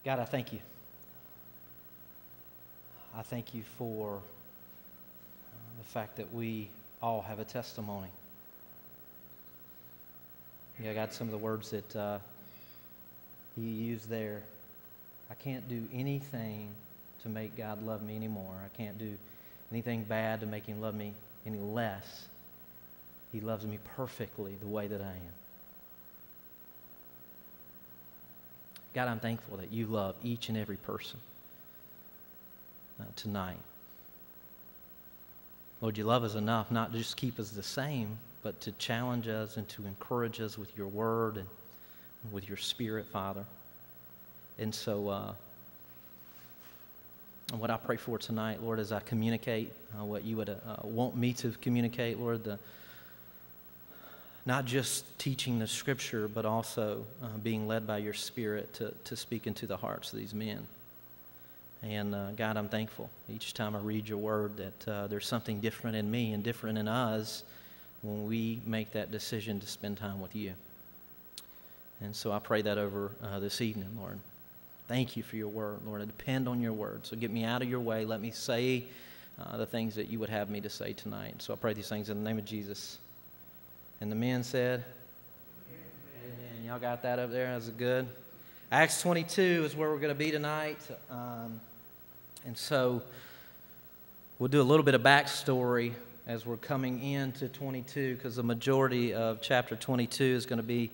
God, I thank you. I thank you for the fact that we all have a testimony. Yeah, God, some of the words that you used there. I can't do anything to make God love me anymore. I can't do anything bad to make Him love me any less. He loves me perfectly the way that I am. God, I'm thankful that you love each and every person tonight. Lord, you love us enough not to just keep us the same, but to challenge us and to encourage us with your word and with your spirit, Father. And so what I pray for tonight, Lord, as I communicate what you would want me to communicate, Lord, not just teaching the Scripture, but also being led by your Spirit to speak into the hearts of these men. And God, I'm thankful each time I read your word that there's something different in me and different in us when we make that decision to spend time with you. And so I pray that over this evening, Lord. Thank you for your word, Lord. I depend on your word. So get me out of your way. Let me say the things that you would have me to say tonight. So I pray these things in the name of Jesus. And the men said, Amen. Y'all got that up there? That's good. Acts 22 is where we're going to be tonight. And so we'll do a little bit of backstory as we're coming into 22, because the majority of chapter 22 is going to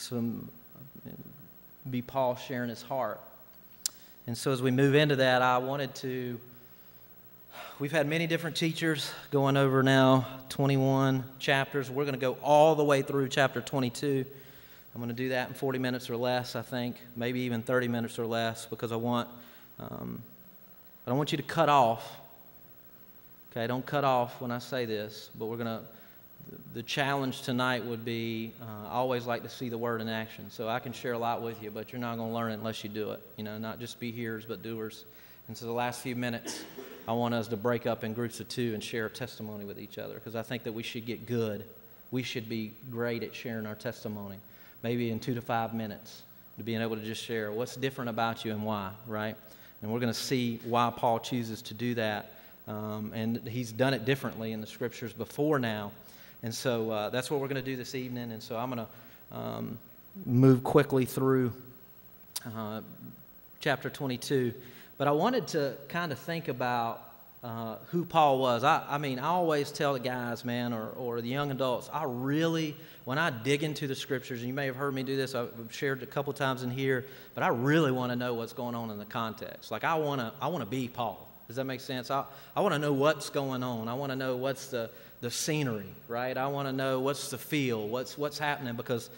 be Paul sharing his heart. And so as we move into that, we've had many different teachers going over now 21 chapters. We're going to go all the way through chapter 22. I'm going to do that in 40 minutes or less, I think, maybe even 30 minutes or less, because I don't want you to cut off. Okay, don't cut off when I say this, but the challenge tonight would be, I always like to see the word in action. So I can share a lot with you, but you're not going to learn it unless you do it. Not just be hearers, but doers. And so the last few minutes, I want us to break up in groups of two and share a testimony with each other, because I think that we should get good. We should be great at sharing our testimony, maybe in 2 to 5 minutes, to being able to just share what's different about you and why, right? And we're going to see why Paul chooses to do that. And he's done it differently in the Scriptures before now. And so that's what we're going to do this evening. And so I'm going to move quickly through chapter 22. But I wanted to kind of think about who Paul was. I mean, I always tell the guys, man, or the young adults, when I dig into the Scriptures, and you may have heard me do this, I've shared it a couple times in here, but I really want to know what's going on in the context. Like, I want to be Paul. Does that make sense? I want to know what's going on. I want to know what's the scenery, right? I want to know what's the feel, what's happening, because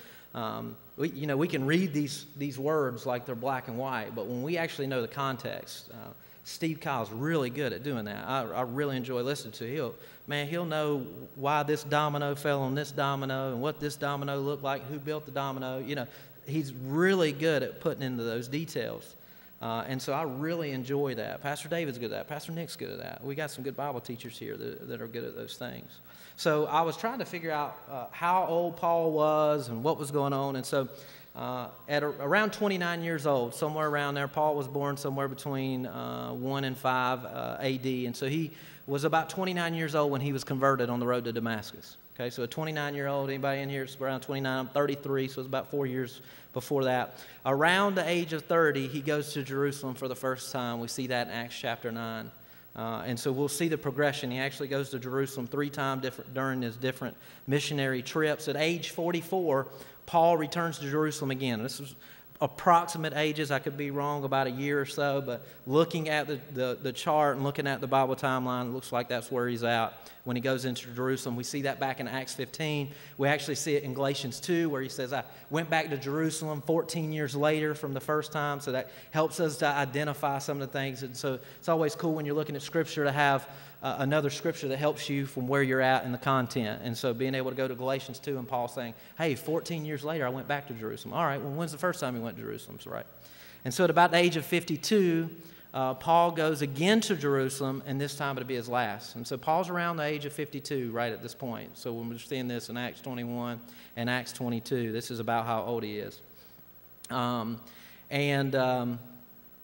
we can read these words like they're black and white, but when we actually know the context, Steve Kyle's really good at doing that. I really enjoy listening to him. He'll know why this domino fell on this domino and what this domino looked like, who built the domino. He's really good at putting into those details. And so I really enjoy that. Pastor David's good at that. Pastor Nick's good at that. We got some good Bible teachers here that are good at those things. So I was trying to figure out how old Paul was and what was going on. And so at around 29 years old, somewhere around there, Paul was born somewhere between 1 and 5 A.D. And so he was about 29 years old when he was converted on the road to Damascus. Okay, so a 29-year-old, anybody in here is around 29, I'm 33, so it's about 4 years before that. Around the age of 30, he goes to Jerusalem for the first time. We see that in Acts chapter 9. And so we'll see the progression. He actually goes to Jerusalem 3 times during his different missionary trips. At age 44, Paul returns to Jerusalem again. This is approximate ages. I could be wrong about a year or so, but looking at the chart and looking at the Bible timeline, it looks like that's where he's at when he goes into Jerusalem. We see that back in Acts 15. We actually see it in Galatians 2, where he says, I went back to Jerusalem 14 years later from the first time, so that helps us to identify some of the things. And so it's always cool when you're looking at Scripture to have another Scripture that helps you from where you're at in the content. And so being able to go to Galatians 2 and Paul saying, hey, 14 years later, I went back to Jerusalem. All right, well, when's the first time he went to Jerusalem? So, right. And so at about the age of 52, Paul goes again to Jerusalem, and this time it'll be his last. And so Paul's around the age of 52 right at this point. So when we're seeing this in Acts 21 and Acts 22, this is about how old he is.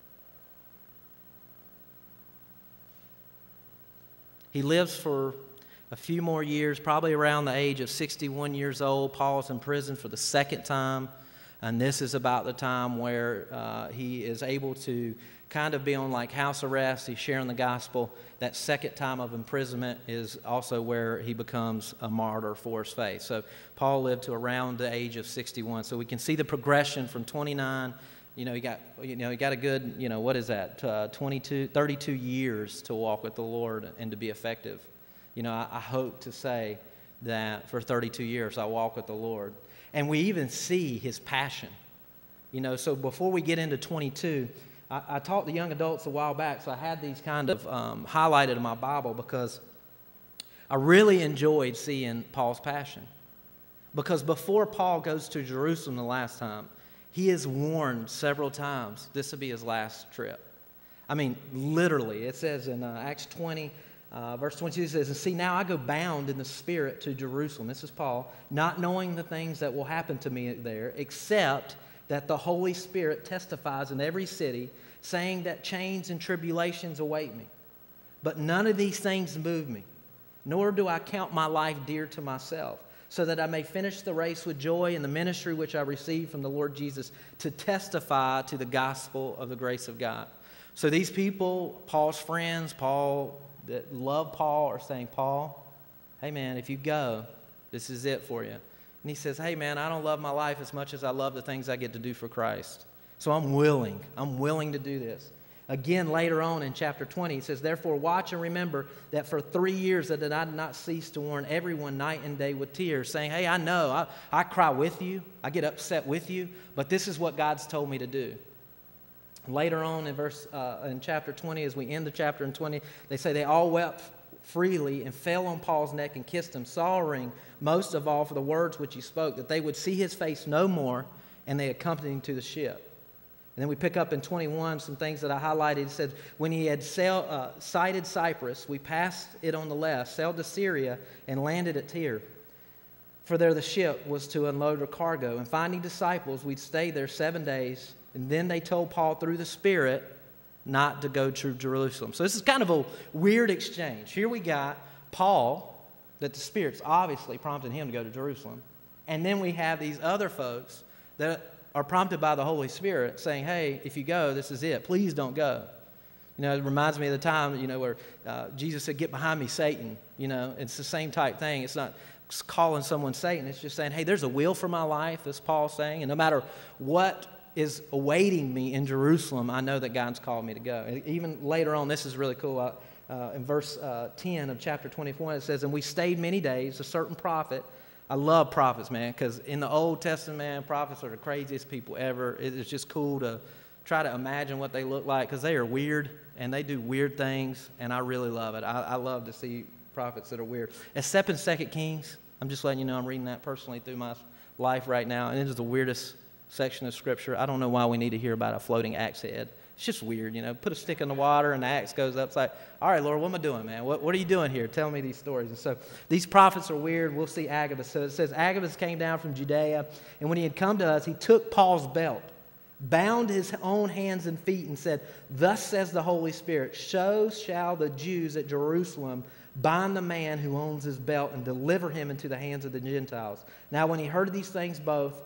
He lives for a few more years, probably around the age of 61 years old. Paul's in prison for the second time, and this is about the time where he is able to kind of be on like house arrest. He's sharing the gospel. That second time of imprisonment is also where he becomes a martyr for his faith. So Paul lived to around the age of 61. So we can see the progression from 29. He got a good, what is that? 32 years to walk with the Lord and to be effective. I hope to say that for 32 years I walk with the Lord. And we even see his passion. So before we get into 22, I taught the young adults a while back, so I had these kind of highlighted in my Bible because I really enjoyed seeing Paul's passion. Because before Paul goes to Jerusalem the last time, he is warned several times this will be his last trip. I mean, literally. It says in Acts 20, verse 22, it says, "And see, now I go bound in the Spirit to Jerusalem." This is Paul, "not knowing the things that will happen to me there, except that the Holy Spirit testifies in every city, saying that chains and tribulations await me. But none of these things move me, nor do I count my life dear to myself, so that I may finish the race with joy in the ministry which I received from the Lord Jesus to testify to the gospel of the grace of God." So these people, Paul's friends, Paul that love Paul, are saying, "Paul, hey man, if you go, this is it for you." And he says, "Hey man, I don't love my life as much as I love the things I get to do for Christ. So I'm willing to do this." Again, later on in chapter 20, he says, "Therefore watch and remember that for 3 years that I did not cease to warn everyone night and day with tears, saying, hey, I know, I cry with you, I get upset with you, but this is what God's told me to do." Later on in chapter 20, as we end the chapter in 20, they say they all wept freely and fell on Paul's neck and kissed him, sorrowing most of all for the words which he spoke, that they would see his face no more, and they accompanied him to the ship. And then we pick up in 21 some things that I highlighted. It said, "When he had sighted Cyprus, we passed it on the left, sailed to Syria, and landed at Tyre. For there the ship was to unload her cargo. And finding disciples, we'd stayed there 7 days. And then they told Paul through the Spirit not to go to Jerusalem." So this is kind of a weird exchange. Here we got Paul, that the Spirit's obviously prompting him to go to Jerusalem. And then we have these other folks that are prompted by the Holy Spirit saying, "Hey, if you go, this is it. Please don't go." It reminds me of the time, where Jesus said, "Get behind me, Satan." It's the same type thing. It's not calling someone Satan. It's just saying, hey, there's a will for my life, as Paul's saying. And no matter what is awaiting me in Jerusalem, I know that God's called me to go. And even later on, this is really cool. In verse 10 of chapter 24, it says, "And we stayed many days, a certain prophet." I love prophets, man, because in the Old Testament, man, prophets are the craziest people ever. It's just cool to try to imagine what they look like, because they are weird, and they do weird things, and I really love it. I love to see prophets that are weird. Except in 2 Kings. I'm just letting you know I'm reading that personally through my life right now, and it is the weirdest section of Scripture. I don't know why we need to hear about a floating axe head. It's just weird, Put a stick in the water and the axe goes up. It's like, all right, Lord, what am I doing, man? What are you doing here? Tell me these stories. And so these prophets are weird. We'll see Agabus. So it says, "Agabus came down from Judea, and when he had come to us, he took Paul's belt, bound his own hands and feet, and said, 'Thus says the Holy Spirit, so shall the Jews at Jerusalem bind the man who owns his belt and deliver him into the hands of the Gentiles.' Now when he heard these things, both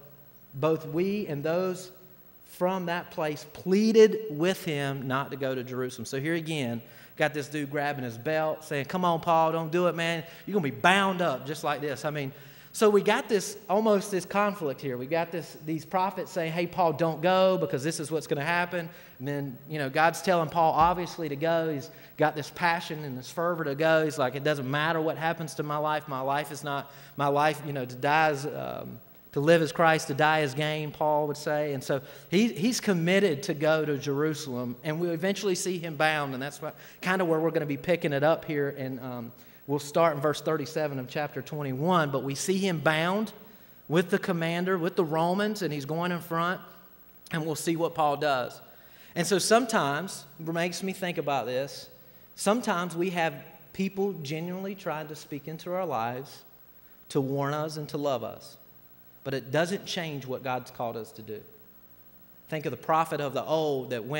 we and those from that place pleaded with him not to go to Jerusalem." So here again, got this dude grabbing his belt, saying, "Come on, Paul, don't do it, man. You're going to be bound up just like this." So we got this conflict here. We got these prophets saying, "Hey, Paul, don't go because this is what's going to happen." And then, God's telling Paul obviously to go. He's got this passion and this fervor to go. He's like, "It doesn't matter what happens to my life. My life is not my life. To die is to live as Christ, to die is gain," Paul would say. And so he's committed to go to Jerusalem, and we eventually see him bound, and that's kind of where we're going to be picking it up here. And we'll start in verse 37 of chapter 21, but we see him bound with the commander, with the Romans, and he's going in front, and we'll see what Paul does. And so sometimes, it makes me think about this, sometimes we have people genuinely trying to speak into our lives to warn us and to love us. But it doesn't change what God's called us to do. Think of the prophet of the old that went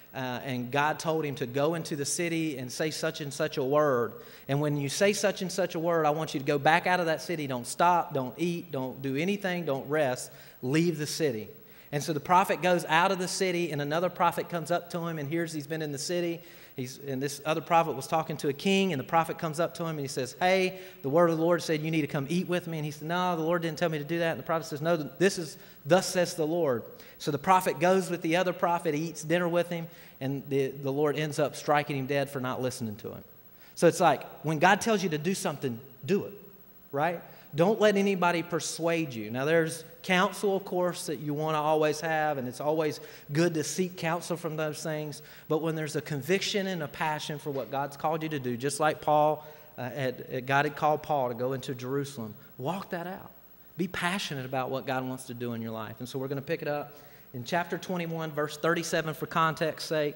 and God told him to go into the city and say such and such a word. And when you say such and such a word, I want you to go back out of that city. Don't stop, don't eat, don't do anything, don't rest. Leave the city. And so the prophet goes out of the city, and another prophet comes up to him and hears he's been in the city. And this other prophet was talking to a king, and the prophet comes up to him and he says, hey, the word of the Lord said you need to come eat with me. And he said, no, the Lord didn't tell me to do that. And the prophet says, no, this is thus says the Lord. So the prophet goes with the other prophet, he eats dinner with him, and the Lord ends up striking him dead for not listening to him. So it's like when God tells you to do something, do it, right? Don't let anybody persuade you. Now, there's counsel, of course, that you want to always have, and it's always good to seek counsel from those things. But when there's a conviction and a passion for what God's called you to do, just like Paul, God had called Paul to go into Jerusalem, walk that out. Be passionate about what God wants to do in your life. And so we're going to pick it up in chapter 21, verse 37 for context's sake.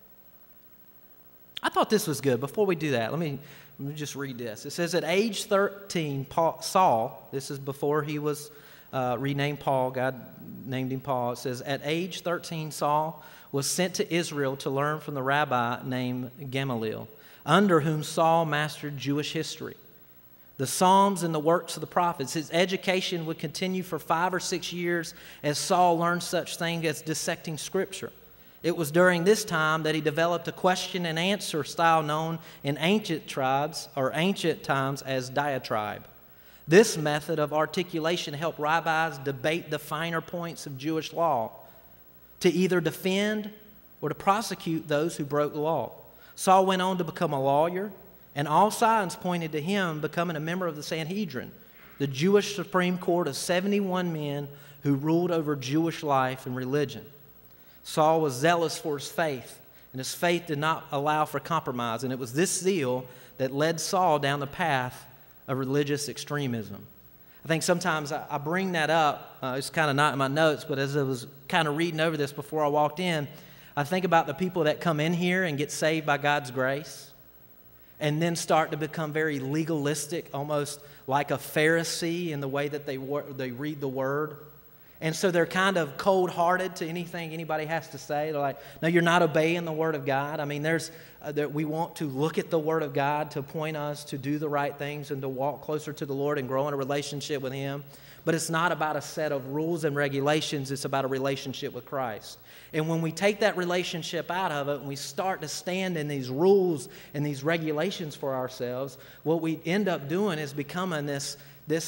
I thought this was good. Before we do that, let me just read this. It says, at age 13, Saul, this is before he was renamed Paul, God named him Paul. It says, at age 13, Saul was sent to Israel to learn from the rabbi named Gamaliel, under whom Saul mastered Jewish history, the Psalms and the works of the prophets. His education would continue for 5 or 6 years as Saul learned such things as dissecting Scripture. It was during this time that he developed a question and answer style known in ancient tribes or ancient times as diatribe. This method of articulation helped rabbis debate the finer points of Jewish law to either defend or to prosecute those who broke the law. Saul went on to become a lawyer, and all signs pointed to him becoming a member of the Sanhedrin, the Jewish Supreme Court of 71 men who ruled over Jewish life and religion. Saul was zealous for his faith, and his faith did not allow for compromise. And it was this zeal that led Saul down the path of religious extremism. I think sometimes I bring that up. It's kind of not in my notes, but as I was kind of reading over this before I walked in, I think about the people that come in here and get saved by God's grace and then start to become very legalistic, almost like a Pharisee in the way that they read the Word. And so they're kind of cold-hearted to anything anybody has to say. They're like, no, you're not obeying the Word of God. I mean, we want to look at the Word of God to point us to do the right things and to walk closer to the Lord and grow in a relationship with Him. But it's not about a set of rules and regulations. It's about a relationship with Christ. And when we take that relationship out of it and we start to stand in these rules and these regulations for ourselves, what we end up doing is becoming this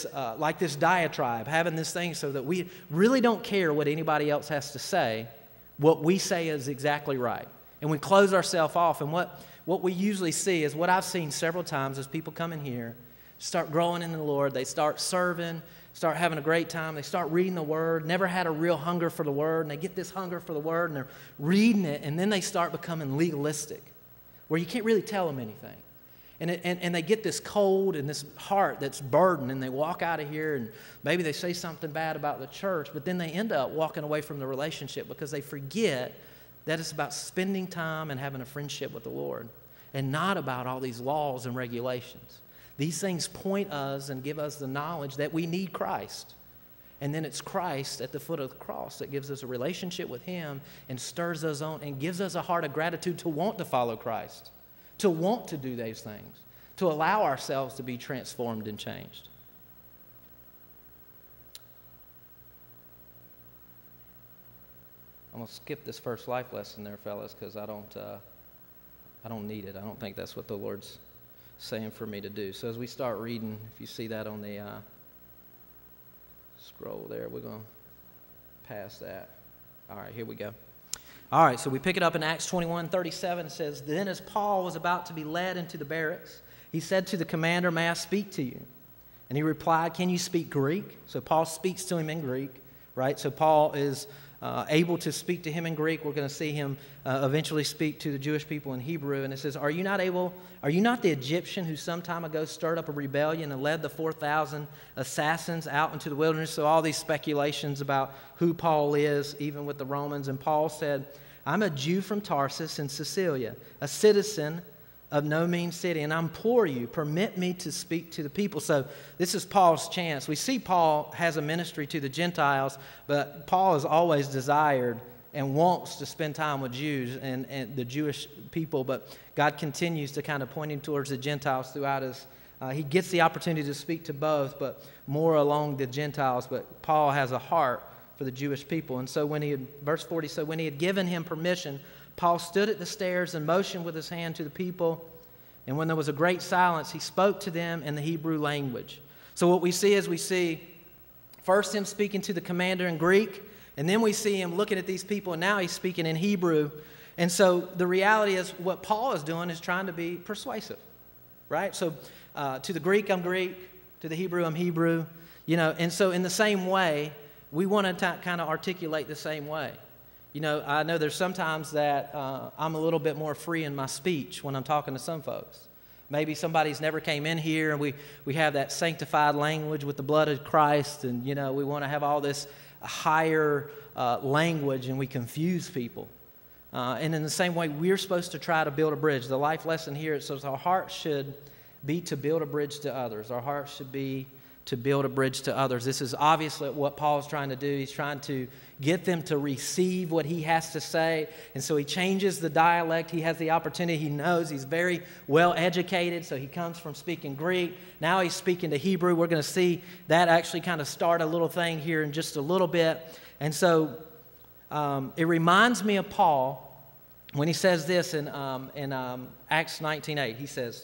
diatribe, having this thing so that we really don't care what anybody else has to say. What we say is exactly right. And we close ourselves off. And what we usually see is what I've seen several times is people come in here, start growing in the Lord, they start serving, start having a great time, they start reading the Word, never had a real hunger for the Word, and they get this hunger for the Word, and they're reading it, and then they start becoming legalistic, where you can't really tell them anything. And they get this cold and this heart that's burdened, and they walk out of here and maybe they say something bad about the church, but then they end up walking away from the relationship because they forget that it's about spending time and having a friendship with the Lord and not about all these laws and regulations. These things point us and give us the knowledge that we need Christ. And then it's Christ at the foot of the cross that gives us a relationship with Him and stirs us on and gives us a heart of gratitude to want to follow Christ, to want to do those things, to allow ourselves to be transformed and changed. I'm going to skip this first life lesson there, fellas, because I don't need it. I don't think that's what the Lord's saying for me to do. So as we start reading, if you see that on the scroll there, we're going to pass that. All right, here we go. All right, so we pick it up in Acts 21:37. It says, then as Paul was about to be led into the barracks, he said to the commander, may I speak to you? And he replied, can you speak Greek? So Paul speaks to him in Greek, right? So Paul is able to speak to him in Greek. We're going to see him eventually speak to the Jewish people in Hebrew. And it says, are you not the Egyptian who some time ago stirred up a rebellion and led the 4,000 assassins out into the wilderness? So all these speculations about who Paul is, even with the Romans. And Paul said, I'm a Jew from Tarsus in Cilicia, a citizen of no mean city, and I implore you, permit me to speak to the people. So this is Paul's chance. We see Paul has a ministry to the Gentiles, but Paul has always desired and wants to spend time with Jews and the Jewish people, but God continues to kind of point him towards the Gentiles throughout his. He gets the opportunity to speak to both, but more along the Gentiles. But Paul has a heart for the Jewish people. And so verse 40, so when he had given him permission, Paul stood at the stairs and motioned with his hand to the people. And when there was a great silence, he spoke to them in the Hebrew language. So what we see is first him speaking to the commander in Greek, and then we see him looking at these people, and now he's speaking in Hebrew. And so the reality is what Paul is doing is trying to be persuasive, right? So to the Greek, I'm Greek. To the Hebrew, I'm Hebrew. And so in the same way, we want to kind of articulate the same way. I know there's sometimes that I'm a little bit more free in my speech when I'm talking to some folks. Maybe somebody's never came in here, and we have that sanctified language with the blood of Christ, and, we want to have all this higher language, and we confuse people. And in the same way, we're supposed to try to build a bridge. The life lesson here, it says our heart should be to build a bridge to others. Our heart should be to build a bridge to others. This is obviously what Paul's trying to do. He's trying to get them to receive what he has to say. And so he changes the dialect. He has the opportunity. He knows he's very well educated. So he comes from speaking Greek. Now he's speaking to Hebrew. We're going to see that actually kind of start a little thing here in just a little bit. And so it reminds me of Paul when he says this in Acts 19:8. He says,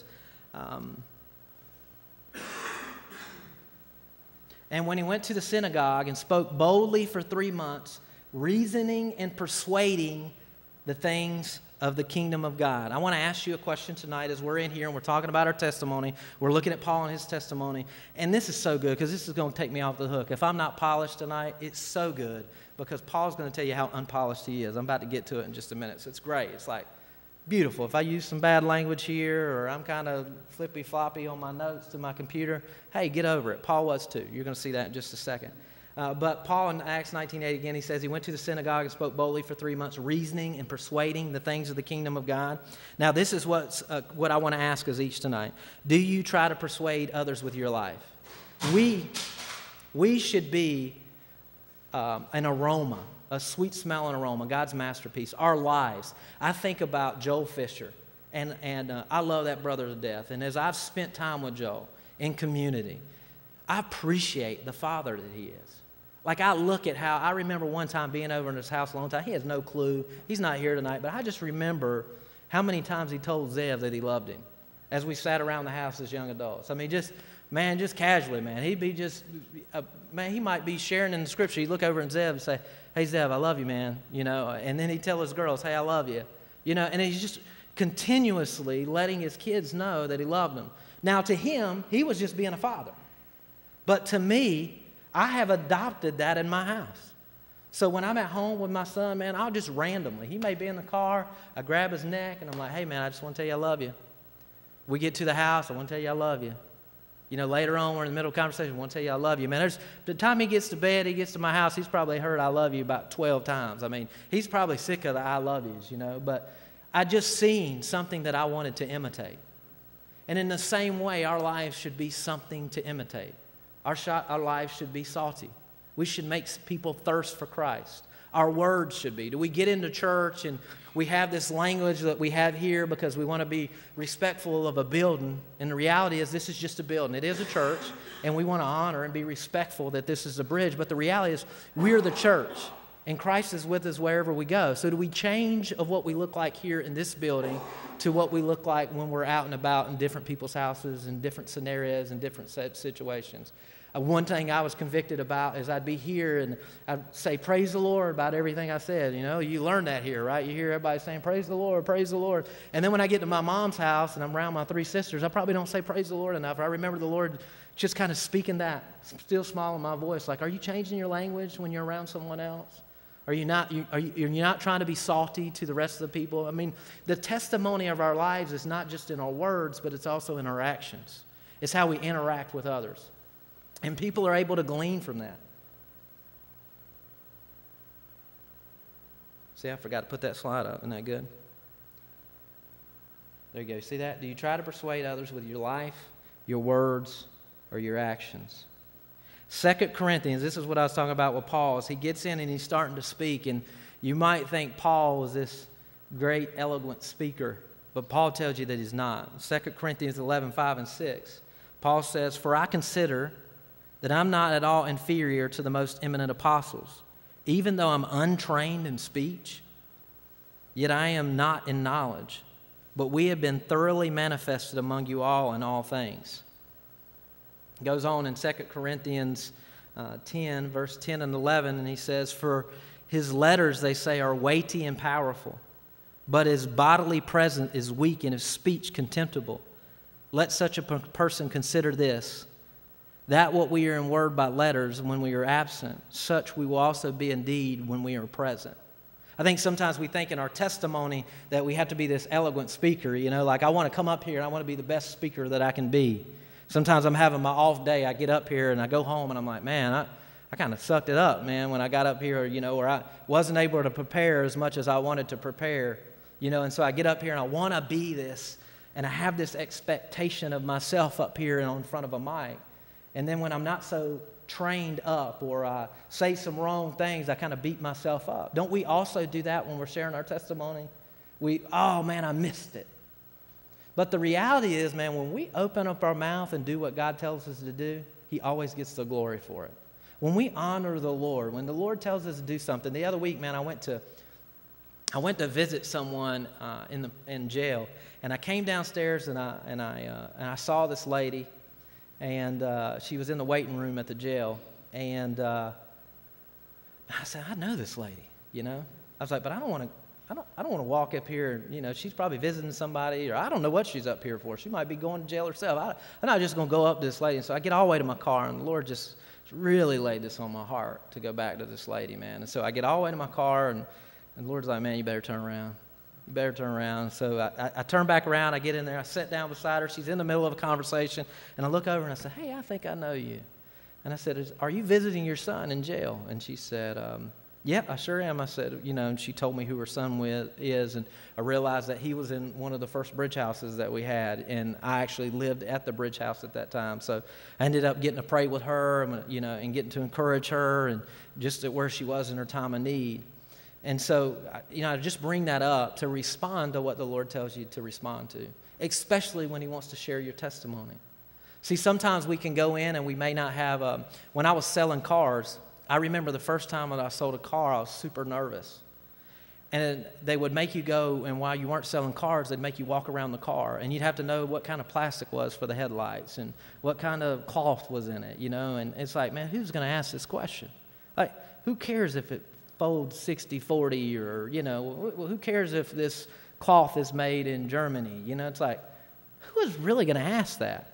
and when he went to the synagogue and spoke boldly for 3 months, reasoning and persuading the things of the kingdom of God. I want to ask you a question tonight as we're in here and we're talking about our testimony. We're looking at Paul and his testimony. And this is so good because this is going to take me off the hook. If I'm not polished tonight, it's so good because Paul's going to tell you how unpolished he is. I'm about to get to it in just a minute. So it's great. It's like beautiful. If I use some bad language here or I'm kind of flippy-floppy on my notes to my computer, hey, get over it. Paul was too. You're going to see that in just a second. But Paul in Acts 19:8 again, he says he went to the synagogue and spoke boldly for 3 months, reasoning and persuading the things of the kingdom of God. Now this is what I want to ask us each tonight. Do you try to persuade others with your life? We should be an aroma, a sweet smelling aroma, God's masterpiece, our lives. I think about Joel Fisher, and I love that brother to death. And as I've spent time with Joel in community, I appreciate the father that he is. Like I look at how, I remember one time being over in his house a long time. He has no clue. He's not here tonight, but I just remember how many times he told Zev that he loved him as we sat around the house as young adults. I mean, just casually, man. He'd be he might be sharing in the scripture. He'd look over at Zev and say, hey, Zev, I love you, man. And then he'd tell his girls, hey, I love you. And he's just continuously letting his kids know that he loved them. Now, to him, he was just being a father. But to me, I have adopted that in my house. So when I'm at home with my son, man, I'll just randomly, he may be in the car, I grab his neck, and I'm like, hey, man, I just want to tell you I love you. We get to the house, I want to tell you I love you. Later on, we're in the middle of the conversation, I want to tell you I love you. Man, the time he gets to bed, he gets to my house, he's probably heard I love you about 12 times. I mean, he's probably sick of the I love yous, But I just seen something that I wanted to imitate. And in the same way, our lives should be something to imitate. Our lives should be salty. We should make people thirst for Christ. Our words should be. Do we get into church and we have this language that we have here because we want to be respectful of a building? And the reality is this is just a building. It is a church, and we want to honor and be respectful that this is a bridge. But the reality is we're the church, and Christ is with us wherever we go. So do we change of what we look like here in this building to what we look like when we're out and about in different people's houses and different scenarios and different situations? One thing I was convicted about is I'd be here and I'd say, praise the Lord about everything I said. You learn that here, right? You hear everybody saying, praise the Lord, praise the Lord. And then when I get to my mom's house and I'm around my 3 sisters, I probably don't say praise the Lord enough. I remember the Lord just kind of speaking that, still small in my voice, like, are you changing your language when you're around someone else? Are you not trying to be salty to the rest of the people? I mean, the testimony of our lives is not just in our words, but it's also in our actions. It's how we interact with others. And people are able to glean from that. See, I forgot to put that slide up. Isn't that good? There you go. See that? Do you try to persuade others with your life, your words, or your actions? 2 Corinthians, this is what I was talking about with Paul, as he gets in and he's starting to speak. And, You might think Paul was this great, eloquent speaker, but Paul tells you that he's not. 2 Corinthians 11:5-6, Paul says, "For I consider that I'm not at all inferior to the most eminent apostles, even though I'm untrained in speech, yet I am not in knowledge. But we have been thoroughly manifested among you all in all things." He goes on in 2 Corinthians 10, verse 10 and 11, and he says, "For his letters, they say, are weighty and powerful, but his bodily presence is weak and his speech contemptible. Let such a person consider this, that what we are in word by letters when we are absent, such we will also be indeed when we are present." I think sometimes we think in our testimony that we have to be this eloquent speaker, like I want to come up here and I want to be the best speaker that I can be. Sometimes I'm having my off day, I get up here and I go home and I'm like, man, I kind of sucked it up, man, when I got up here, or I wasn't able to prepare as much as I wanted to prepare, and so I get up here and I want to be this, and I have this expectation of myself up here and in front of a mic. And then when I'm not so trained up or I say some wrong things, I kind of beat myself up. Don't we also do that when we're sharing our testimony? Oh man, I missed it. But the reality is, man, when we open up our mouth and do what God tells us to do, He always gets the glory for it. When we honor the Lord, when the Lord tells us to do something. The other week, man, I went to visit someone in jail, and I came downstairs and I saw this lady, and she was in the waiting room at the jail, and I said, I know this lady, I was like, but I don't want to walk up here, she's probably visiting somebody, or I don't know what she's up here for. She might be going to jail herself. I'm not just going to go up to this lady. And so I get all the way to my car, and the Lord just really laid this on my heart to go back to this lady, man. And so I get all the way to my car, and the Lord's like, man, you better turn around. You better turn around. So I turn back around. I get in there. I sit down beside her. She's in the middle of a conversation. And I look over and I say, hey, I think I know you. And I said, are you visiting your son in jail? And she said, yeah, I sure am. I said, and she told me who her son is. And I realized that he was in one of the first bridge houses that we had. And I actually lived at the bridge house at that time. So I ended up getting to pray with her, and getting to encourage her, and just at where she was in her time of need. And so, I just bring that up to respond to what the Lord tells you to respond to, especially when He wants to share your testimony. See, sometimes we can go in and we may not have when I was selling cars, I remember the first time that I sold a car, I was super nervous. And they would make you go, and while you weren't selling cars, they'd make you walk around the car. And you'd have to know what kind of plastic was for the headlights and what kind of cloth was in it, And it's like, man, who's going to ask this question? Like, who cares if it folds 60-40 or, who cares if this cloth is made in Germany? It's like, who is really going to ask that?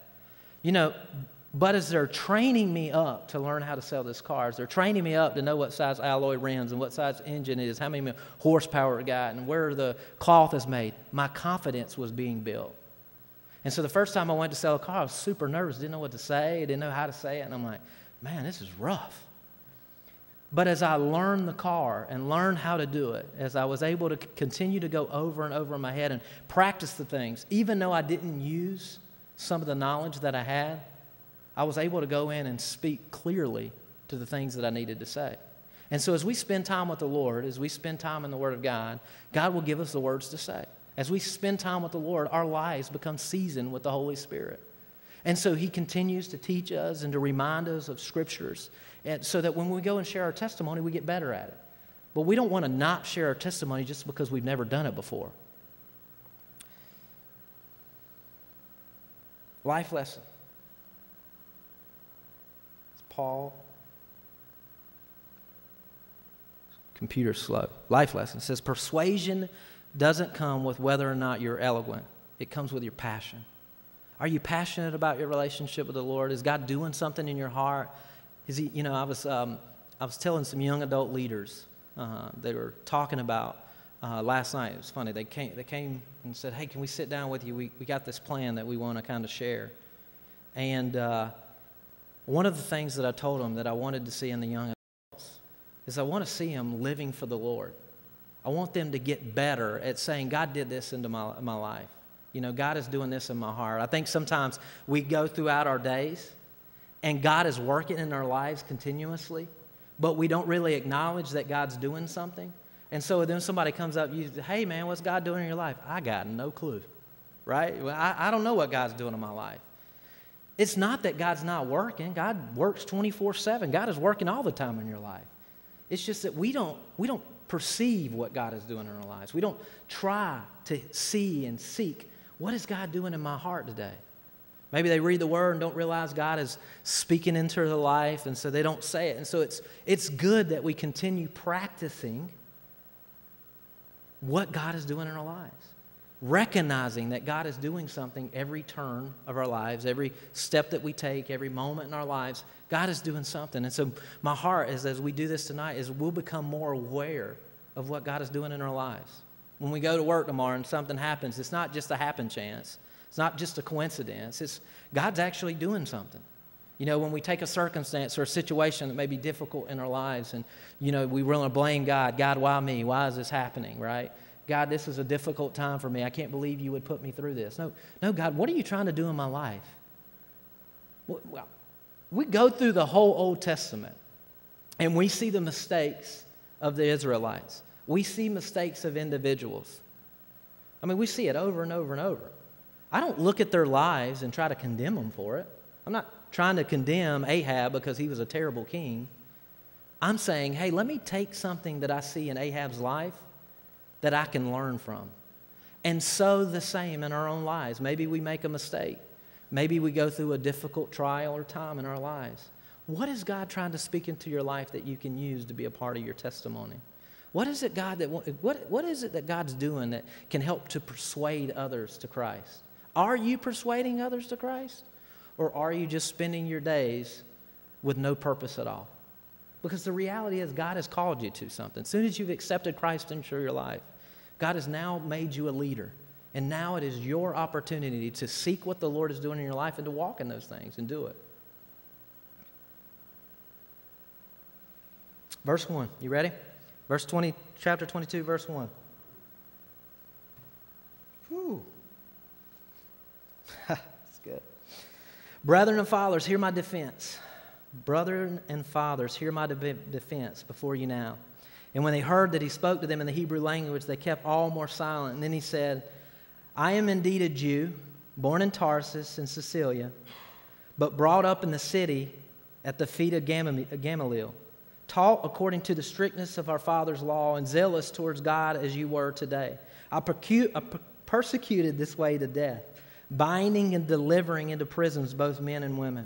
But as they're training me up to learn how to sell this car, as they're training me up to know what size alloy rims and what size engine it is, how many horsepower it got, and where the cloth is made, my confidence was being built. And so the first time I went to sell a car, I was super nervous, didn't know what to say, didn't know how to say it, and I'm like, man, this is rough. But as I learned the car and learned how to do it, as I was able to continue to go over and over in my head and practice the things, even though I didn't use some of the knowledge that I had, I was able to go in and speak clearly to the things that I needed to say. And so as we spend time with the Lord, as we spend time in the Word of God, God will give us the words to say. As we spend time with the Lord, our lives become seasoned with the Holy Spirit. And so He continues to teach us and to remind us of Scriptures, and so that when we go and share our testimony, we get better at it. But we don't want to not share our testimony just because we've never done it before. Life lesson. It's Paul. Computer's slow. Life lesson. It says, persuasion doesn't come with whether or not you're eloquent. It comes with your passion. Are you passionate about your relationship with the Lord? Is God doing something in your heart? Is He, I was telling some young adult leaders, they were talking about last night. It was funny. They came and said, hey, can we sit down with you? We got this plan that we want to kind of share. And one of the things that I told them that I wanted to see in the young adults is I want to see them living for the Lord. I want them to get better at saying, God did this into my life. God is doing this in my heart. I think sometimes we go throughout our days and God is working in our lives continuously, but we don't really acknowledge that God's doing something. And so then somebody comes up, you say, hey, man, what's God doing in your life? I got no clue, right? Well, I don't know what God's doing in my life. It's not that God's not working. God works 24/7. God is working all the time in your life. It's just that we don't perceive what God is doing in our lives. We don't try to see and seek, what is God doing in my heart today? Maybe they read the Word and don't realize God is speaking into their life, and so they don't say it. And so it's good that we continue practicing what God is doing in our lives, recognizing that God is doing something every turn of our lives, every step that we take, every moment in our lives, God is doing something. And so my heart is, as we do this tonight, is we'll become more aware of what God is doing in our lives. When we go to work tomorrow and something happens, it's not just a happen chance. It's not just a coincidence. It's God's actually doing something. You know, when we take a circumstance or a situation that may be difficult in our lives and, you know, we want to blame God. God, why me? Why is this happening, right? God, this is a difficult time for me. I can't believe you would put me through this. No, God, what are you trying to do in my life? Well, we go through the whole Old Testament and we see the mistakes of the Israelites. We see mistakes of individuals. I mean, we see it over and over and over. I don't look at their lives and try to condemn them for it. I'm not trying to condemn Ahab because he was a terrible king. I'm saying, hey, let me take something that I see in Ahab's life that I can learn from. And so the same in our own lives. Maybe we make a mistake. Maybe we go through a difficult trial or time in our lives. What is God trying to speak into your life that you can use to be a part of your testimony? What is it what is it that God's doing that can help to persuade others to Christ? Are you persuading others to Christ? Or are you just spending your days with no purpose at all? Because the reality is God has called you to something. As soon as you've accepted Christ into your life, God has now made you a leader. And now it is your opportunity to seek what the Lord is doing in your life and to walk in those things and do it. Verse 1. You ready? Verse 20, chapter 22, verse 1. Whew. That's good. Brethren and fathers, hear my defense. Brethren and fathers, hear my defense before you now. And when they heard that he spoke to them in the Hebrew language, they kept all more silent. And then he said, I am indeed a Jew, born in Tarsus in Cilicia, but brought up in the city at the feet of Gamaliel, taught according to the strictness of our father's law, and zealous towards God as you were today. I persecuted this way to death, binding and delivering into prisons both men and women.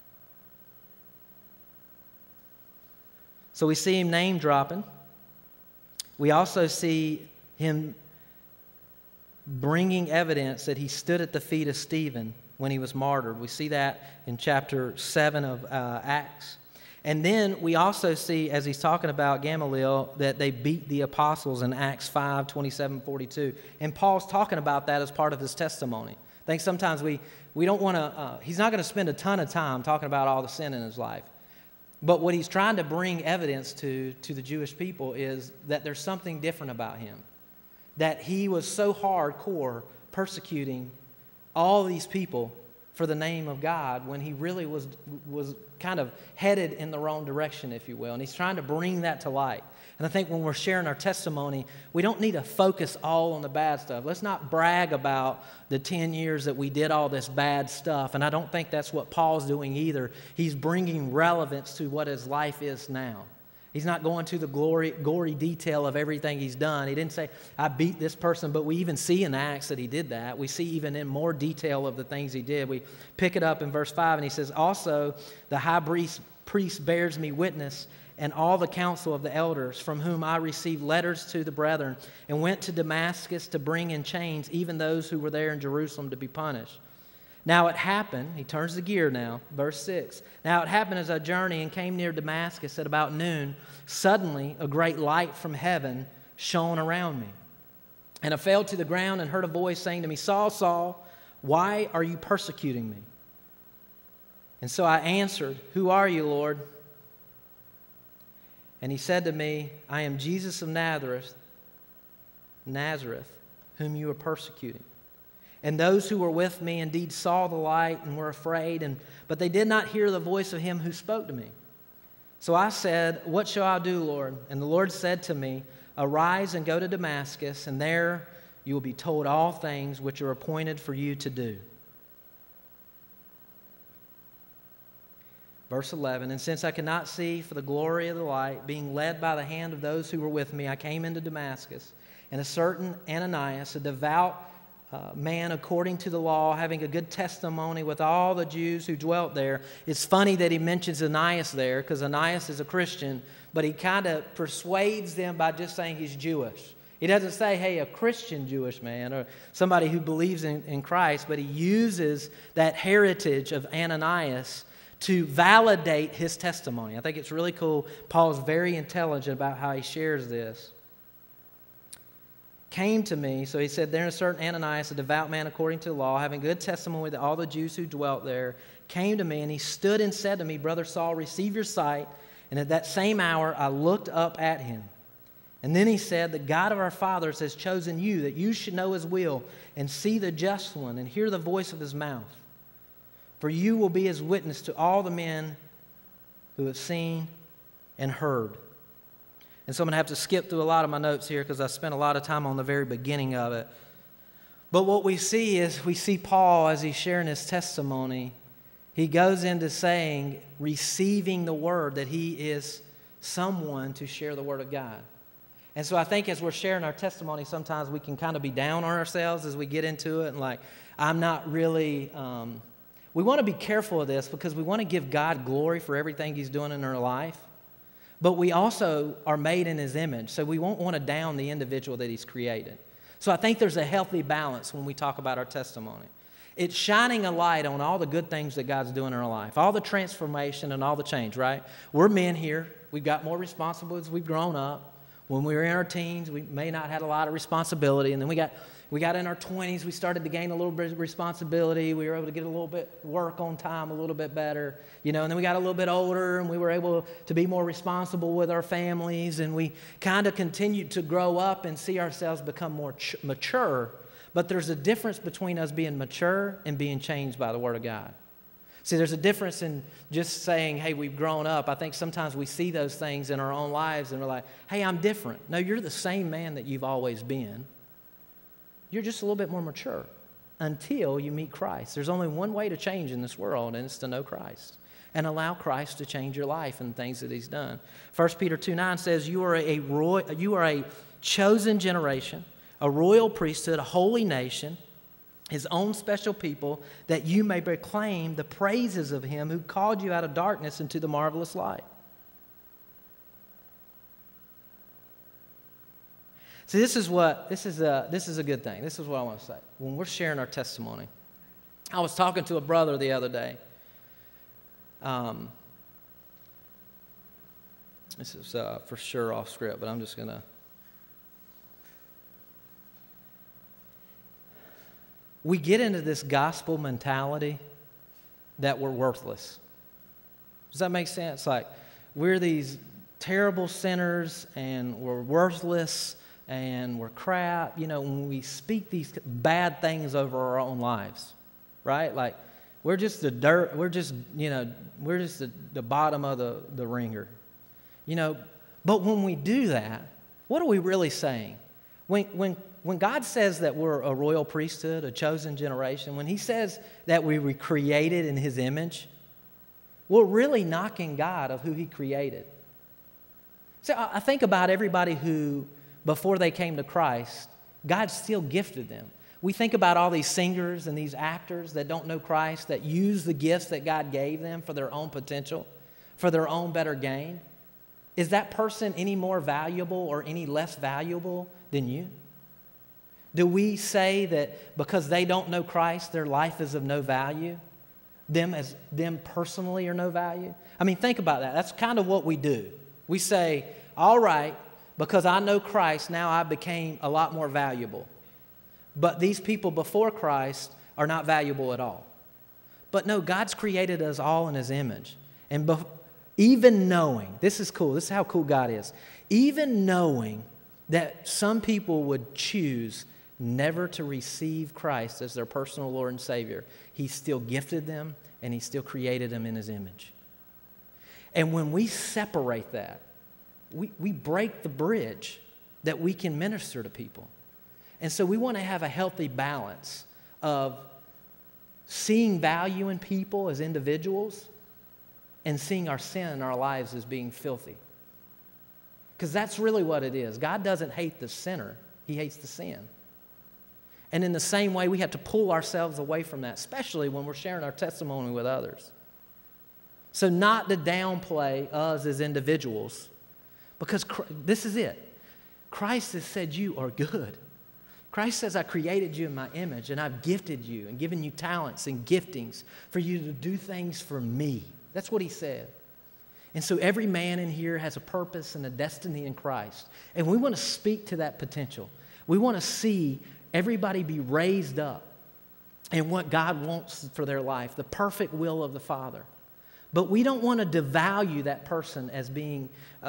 So we see him name dropping. We also see him bringing evidence that he stood at the feet of Stephen when he was martyred. We see that in chapter 7 of Acts. And then we also see, as he's talking about Gamaliel, that they beat the apostles in Acts 5, 27, 42. And Paul's talking about that as part of his testimony. I think sometimes we don't want to, he's not going to spend a ton of time talking about all the sin in his life. But what he's trying to bring evidence to the Jewish people is that there's something different about him. That he was so hardcore persecuting all these people for the name of God when he really was kind of headed in the wrong direction, if you will. And he's trying to bring that to light. And I think when we're sharing our testimony, we don't need to focus all on the bad stuff. Let's not brag about the 10 years that we did all this bad stuff. And I don't think that's what Paul's doing either. He's bringing relevance to what his life is now. He's not going to the gory detail of everything he's done. He didn't say, I beat this person, but we even see in Acts that he did that. We see even in more detail of the things he did. We pick it up in verse 5, and he says, also the high priest bears me witness, and all the council of the elders, from whom I received letters to the brethren, and went to Damascus to bring in chains even those who were there in Jerusalem to be punished. Now it happened, he turns the gear now, verse 6. Now it happened as I journeyed and came near Damascus at about noon, suddenly a great light from heaven shone around me. And I fell to the ground and heard a voice saying to me, Saul, Saul, why are you persecuting me? And so I answered, Who are you, Lord? And he said to me, I am Jesus of Nazareth, whom you are persecuting. And those who were with me indeed saw the light and were afraid, but they did not hear the voice of him who spoke to me. So I said, What shall I do, Lord? And the Lord said to me, Arise and go to Damascus, and there you will be told all things which are appointed for you to do. Verse 11, and since I could not see for the glory of the light, being led by the hand of those who were with me, I came into Damascus. And a certain Ananias, a devout man according to the law, having a good testimony with all the Jews who dwelt there. It's funny that he mentions Ananias there, because Ananias is a Christian, but he kind of persuades them by just saying he's Jewish. He doesn't say, hey, a Christian Jewish man or somebody who believes in Christ, but he uses that heritage of Ananias to validate his testimony. I think it's really cool. Paul's very intelligent about how he shares this. Came to me, so he said, there a certain Ananias, a devout man according to the law, having good testimony with all the Jews who dwelt there, came to me, and he stood and said to me, Brother Saul, receive your sight. And at that same hour I looked up at him. And then he said, the God of our fathers has chosen you, that you should know his will, and see the just one, and hear the voice of his mouth. For you will be his witness to all the men who have seen and heard. And so I'm going to have to skip through a lot of my notes here because I spent a lot of time on the very beginning of it. But what we see is, we see Paul, as he's sharing his testimony, he goes into saying, receiving the word, that he is someone to share the word of God. And so I think as we're sharing our testimony, sometimes we can kind of be down on ourselves as we get into it. And like, I'm not really... we want to be careful of this because we want to give God glory for everything he's doing in our life. But we also are made in his image, so we won't want to down the individual that he's created. So I think there's a healthy balance when we talk about our testimony. It's shining a light on all the good things that God's doing in our life, all the transformation and all the change, right? We're men here. We've got more responsibilities. We've grown up. When we were in our teens, we may not have had a lot of responsibility, and then we got in our 20s, we started to gain a little bit of responsibility. We were able to get a little bit work on time a little bit better, and then we got a little bit older, and we were able to be more responsible with our families, and we kind of continued to grow up and see ourselves become more mature. But there's a difference between us being mature and being changed by the Word of God. See, there's a difference in just saying, hey, we've grown up. I think sometimes we see those things in our own lives, and we're like, hey, I'm different. No, you're the same man that you've always been. You're just a little bit more mature until you meet Christ. There's only one way to change in this world, and it's to know Christ and allow Christ to change your life and things that he's done. 1 Peter 2:9 says, you are a chosen generation, a royal priesthood, a holy nation, his own special people, that you may proclaim the praises of him who called you out of darkness into the marvelous light. See, this is a good thing. This is what I want to say. When we're sharing our testimony, I was talking to a brother the other day. This is for sure off script, but I'm just going to. We get into this gospel mentality that we're worthless. Does that make sense? Like, we're these terrible sinners and we're worthless and we're crap, when we speak these bad things over our own lives, right? Like, we're just the dirt, we're just the bottom of the ringer, But when we do that, what are we really saying? When God says that we're a royal priesthood, a chosen generation, when he says that we were created in his image, we're really knocking God of who he created. So I think about everybody who, before they came to Christ, God still gifted them. We think about all these singers and these actors that don't know Christ, that use the gifts that God gave them for their own potential, for their own better gain. Is that person any more valuable or any less valuable than you? Do we say that because they don't know Christ, their life is of no value? Them personally are no value? I mean, think about that. That's kind of what we do. We say, all right, because I know Christ, now I became a lot more valuable. But these people before Christ are not valuable at all. But no, God's created us all in his image. And even knowing, this is cool, this is how cool God is, even knowing that some people would choose never to receive Christ as their personal Lord and Savior, he still gifted them and he still created them in his image. And when we separate that, we break the bridge. that we can minister to people. And so we want to have a healthy balance of seeing value in people as individuals and seeing our sin in our lives as being filthy. Because that's really what it is. God doesn't hate the sinner. He hates the sin. And in the same way, we have to pull ourselves away from that, especially when we're sharing our testimony with others. So not to downplay us as individuals, because this is it. Christ has said you are good. Christ says, I created you in my image, and I've gifted you and given you talents and giftings for you to do things for me. That's what he said. And so every man in here has a purpose and a destiny in Christ. And we want to speak to that potential. We want to see everybody be raised up in what God wants for their life, the perfect will of the Father. But we don't want to devalue that person as being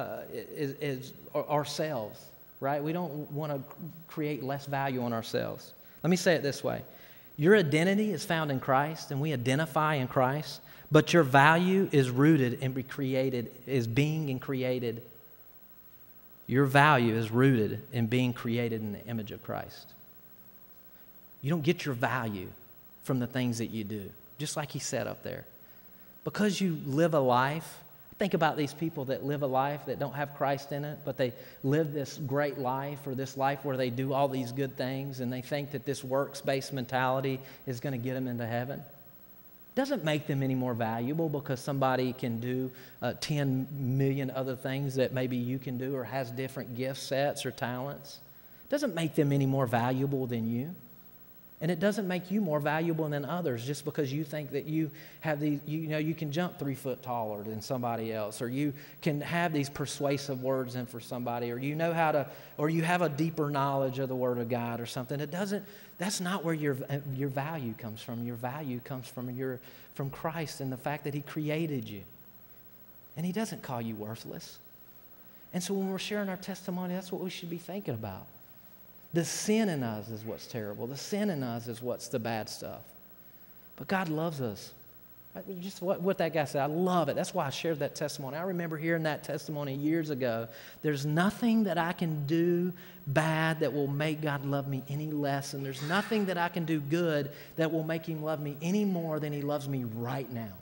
ourselves, right? We don't want to create less value on ourselves. Let me say it this way. Your identity is found in Christ, and we identify in Christ, but your value is rooted and is being and created. Your value is rooted in being created in the image of Christ. You don't get your value from the things that you do, just like he said up there. Because you live a life, think about these people that live a life that don't have Christ in it, but they live this great life or this life where they do all these good things and they think that this works-based mentality is going to get them into heaven. It doesn't make them any more valuable because somebody can do 10 million other things that maybe you can do or has different gift sets or talents. It doesn't make them any more valuable than you. And it doesn't make you more valuable than others just because you think that you have these, you can jump 3 foot taller than somebody else, or you can have these persuasive words in for somebody, or you know how to, or you have a deeper knowledge of the Word of God or something. That's not where your value comes from. Your value comes from Christ and the fact that He created you. And He doesn't call you worthless. And so when we're sharing our testimony, that's what we should be thinking about. The sin in us is what's terrible. The sin in us is what's the bad stuff. But God loves us. Just what that guy said, I love it. That's why I shared that testimony. I remember hearing that testimony years ago. There's nothing that I can do bad that will make God love me any less, and there's nothing that I can do good that will make Him love me any more than He loves me right now.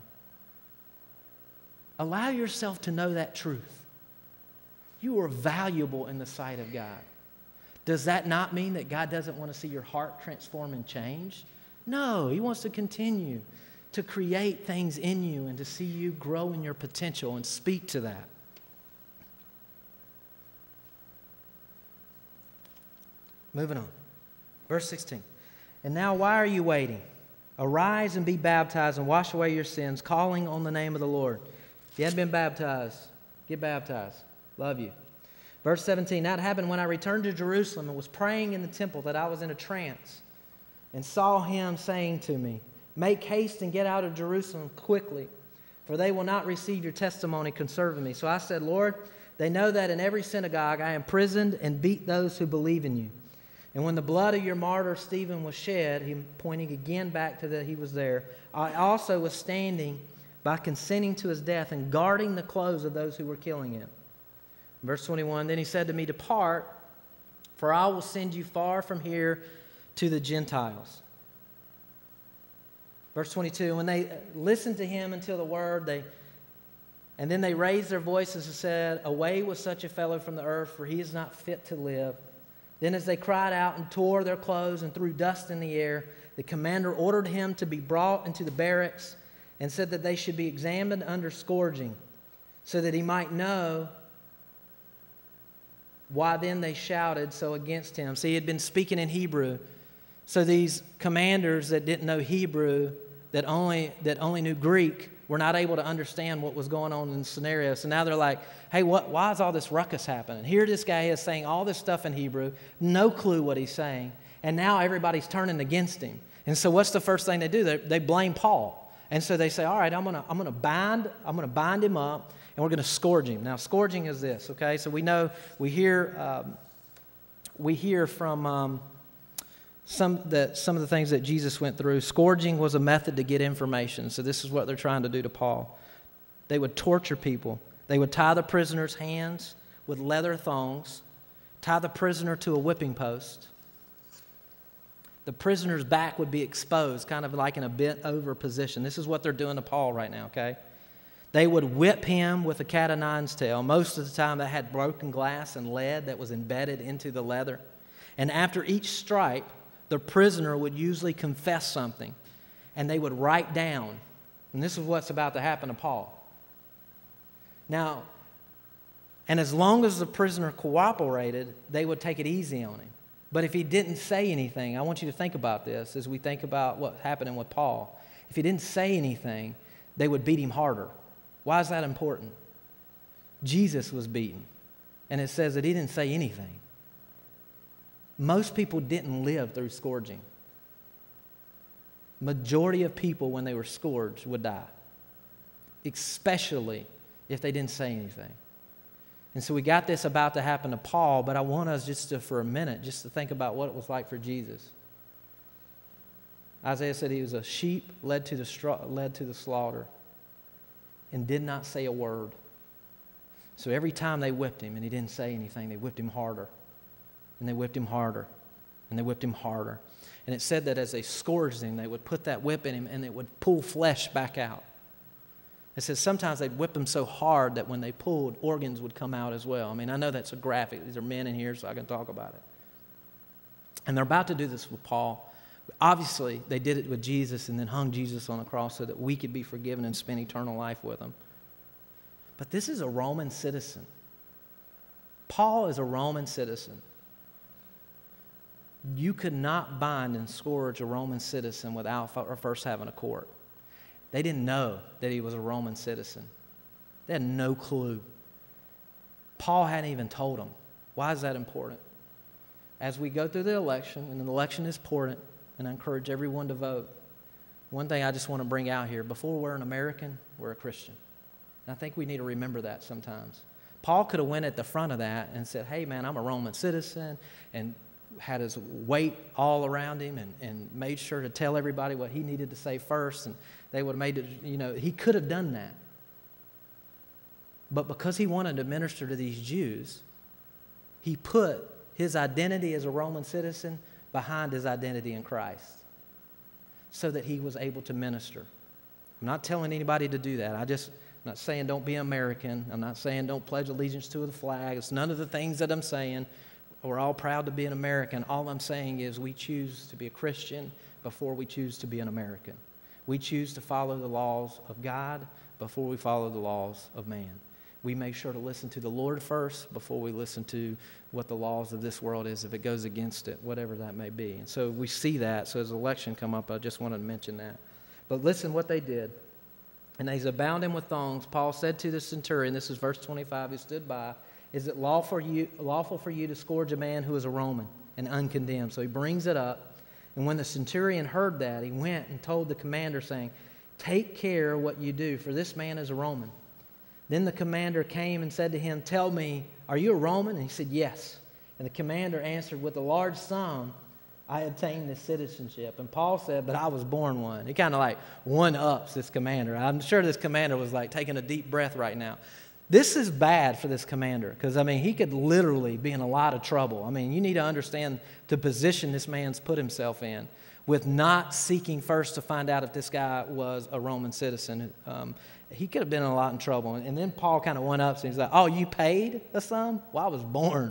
Allow yourself to know that truth. You are valuable in the sight of God. Does that not mean that God doesn't want to see your heart transform and change? No, He wants to continue to create things in you and to see you grow in your potential and speak to that. Moving on. Verse 16. And now why are you waiting? Arise and be baptized and wash away your sins, calling on the name of the Lord. If you haven't been baptized, get baptized. Love you. Verse 17, that happened when I returned to Jerusalem and was praying in the temple that I was in a trance and saw him saying to me, make haste and get out of Jerusalem quickly, for they will not receive your testimony concerning me. So I said, Lord, they know that in every synagogue I imprisoned and beat those who believe in you. And when the blood of your martyr Stephen was shed, he pointing again back to that he was there, I also was standing by consenting to his death and guarding the clothes of those who were killing him. Verse 21, then he said to me, depart, for I will send you far from here to the Gentiles. Verse 22, when they listened to him until the word, and then they raised their voices and said, away with such a fellow from the earth, for he is not fit to live. Then as they cried out and tore their clothes and threw dust in the air, the commander ordered him to be brought into the barracks and said that they should be examined under scourging, so that he might know why then they shouted so against him. See, he had been speaking in Hebrew. So these commanders that didn't know Hebrew, that only knew Greek, were not able to understand what was going on in the scenario. So now they're like, hey, why is all this ruckus happening? Here this guy is saying all this stuff in Hebrew, no clue what he's saying, and now everybody's turning against him. And so what's the first thing they do? They blame Paul. And so they say, all right, I'm gonna bind him up, and we're going to scourge him. Now, scourging is this, okay? So we hear from some of the things that Jesus went through. Scourging was a method to get information. So this is what they're trying to do to Paul. They would torture people. They would tie the prisoner's hands with leather thongs, tie the prisoner to a whipping post. The prisoner's back would be exposed, kind of like in a bent over position. This is what they're doing to Paul right now, okay? They would whip him with a cat o' nine's tail. Most of the time that had broken glass and lead that was embedded into the leather. And after each stripe, the prisoner would usually confess something, and they would write down. And this is what's about to happen to Paul. Now, and as long as the prisoner cooperated, they would take it easy on him. But if he didn't say anything, I want you to think about this as we think about what's happening with Paul. If he didn't say anything, they would beat him harder. Why is that important? Jesus was beaten, and it says that he didn't say anything. Most people didn't live through scourging. Majority of people, when they were scourged, would die, especially if they didn't say anything. And so we got this about to happen to Paul, but I want us just to, for a minute, just to think about what it was like for Jesus. Isaiah said he was a sheep led to the slaughter and did not say a word. So every time they whipped him and he didn't say anything, they whipped him harder. And they whipped him harder. And they whipped him harder. And it said that as they scourged him, they would put that whip in him and it would pull flesh back out. It says sometimes they'd whip him so hard that when they pulled, organs would come out as well. I mean, I know that's a graphic. These are men in here, so I can talk about it. And they're about to do this with Paul. Obviously, they did it with Jesus and then hung Jesus on the cross so that we could be forgiven and spend eternal life with him. But this is a Roman citizen. Paul is a Roman citizen. You could not bind and scourge a Roman citizen without first having a court. They didn't know that he was a Roman citizen. They had no clue. Paul hadn't even told them. Why is that important? As we go through the election, and the election is important, and I encourage everyone to vote, one thing I just want to bring out here, before we're an American, we're a Christian. And I think we need to remember that sometimes. Paul could have went at the front of that and said, hey man, I'm a Roman citizen, and had his weight all around him and made sure to tell everybody what he needed to say first, and they would have made it, he could have done that. But because he wanted to minister to these Jews, he put his identity as a Roman citizen behind his identity in Christ so that he was able to minister. I'm not telling anybody to do that. I'm not saying don't be American. I'm not saying don't pledge allegiance to the flag. It's none of the things that I'm saying. We're all proud to be an American. All I'm saying is we choose to be a Christian before we choose to be an American. We choose to follow the laws of God before we follow the laws of man. We make sure to listen to the Lord first before we listen to what the laws of this world is, if it goes against it, whatever that may be. And so we see that. So as the election come up, I just wanted to mention that. But listen what they did. And they bound him with thongs. Paul said to the centurion, this is verse 25, who stood by, is it lawful for you to scourge a man who is a Roman and uncondemned? So he brings it up. And when the centurion heard that, he went and told the commander, saying, take care what you do, for this man is a Roman. Then the commander came and said to him, tell me, are you a Roman? And he said, yes. And the commander answered, with a large sum, I obtained this citizenship. And Paul said, but I was born one. He kind of like one-ups this commander. I'm sure this commander was like taking a deep breath right now. This is bad for this commander because, he could literally be in a lot of trouble. You need to understand the position this man's put himself in with not seeking first to find out if this guy was a Roman citizen. He could have been in a lot of trouble. And then Paul kind of went up and he's like, oh, you paid a sum? Well, I was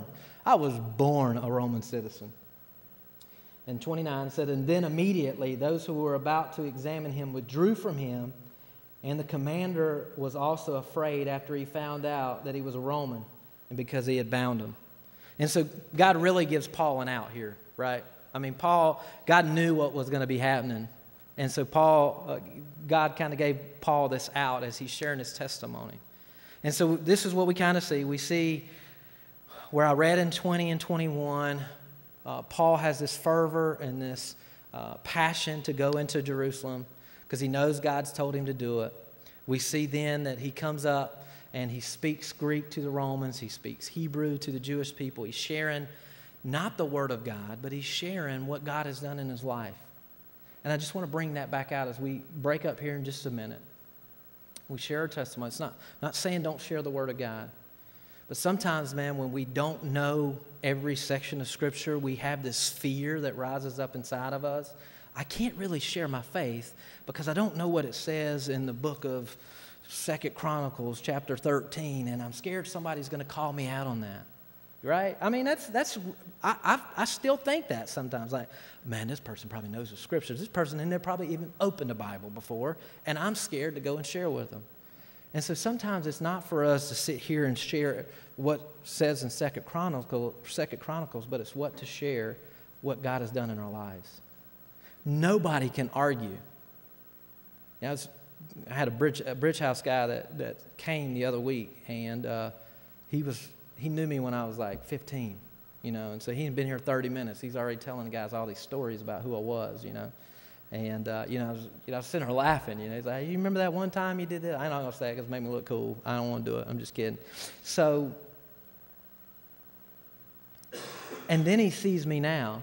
born a Roman citizen. And 29 said, and then immediately those who were about to examine him withdrew from him. And the commander was also afraid after he found out that he was a Roman and because he had bound him. And so God really gives Paul an out here, right? God knew what was going to be happening. And so God kind of gave Paul this out as he's sharing his testimony. And so this is what we kind of see. We see where I read in 20 and 21, Paul has this fervor and this passion to go into Jerusalem, because he knows God's told him to do it. We see then that he comes up and he speaks Greek to the Romans. He speaks Hebrew to the Jewish people. He's sharing not the Word of God, but he's sharing what God has done in his life. And I just want to bring that back out as we break up here in just a minute. We share our testimony. It's not saying don't share the Word of God. But sometimes, man, when we don't know every section of Scripture, we have this fear that rises up inside of us. I can't really share my faith because I don't know what it says in the book of 2 Chronicles chapter 13, and I'm scared somebody's going to call me out on that. Right? I mean, I still think that sometimes. Like, man, this person probably knows the Scriptures. This person in there probably even opened the Bible before, and I'm scared to go and share with them. And so sometimes it's not for us to sit here and share what says in 2 Chronicles, but it's what to share what God has done in our lives. Nobody can argue. Now, I had a Bridge House guy that came the other week, and he knew me when I was like 15, and so he had been here 30 minutes. He's already telling the guys all these stories about who I was, And, I was sitting there laughing, He's like, you remember that one time you did that? I'm not going to say it because it made me look cool. I don't want to do it. I'm just kidding. So, and then he sees me now